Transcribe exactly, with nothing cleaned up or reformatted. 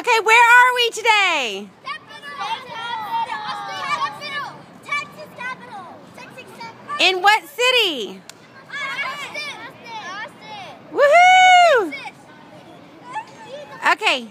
Okay, where are we today? In what city? Woohoo! Okay.